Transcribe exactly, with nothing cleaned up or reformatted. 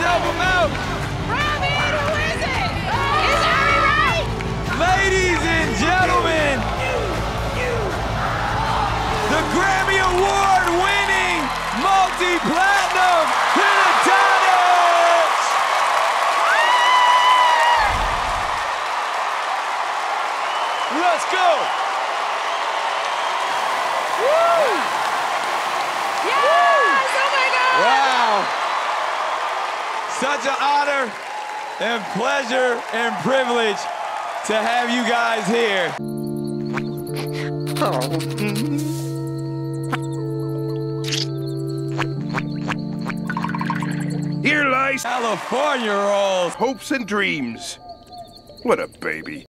help him out. Robin, who is it? Is Ari right? Ladies and gentlemen, the Grammy Award-winning multi-platinum Pentatonics! Let's go! Woo! Yes! Oh my God! Wow! Such an honor and pleasure and privilege to have you guys here. Here lies California rolls. hopes and dreams. What a baby.